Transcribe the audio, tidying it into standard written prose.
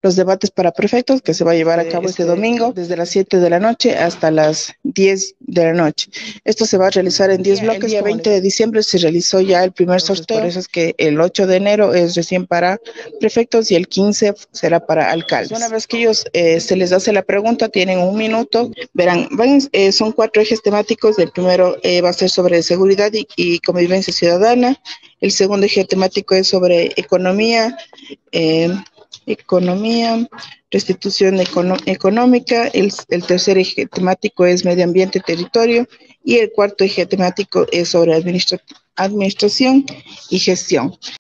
los debates para prefectos que se va a llevar a cabo este domingo desde las 7 de la noche hasta las 10 de la noche. Esto se va a realizar en 10 bloques. El día 20 de diciembre se realizó ya el primer sorteo, por eso es que el 8 de enero es recién para prefectos y el 15 será para alcaldes. Una vez que ellos se les hace la pregunta, tienen un minuto. Verán, son 4 ejes temáticos. El primero va a ser sobre seguridad y convivencia ciudadana. El segundo eje temático es sobre economía, restitución económica. El tercer eje temático es medio ambiente, territorio. Y el cuarto eje temático es sobre administración y gestión.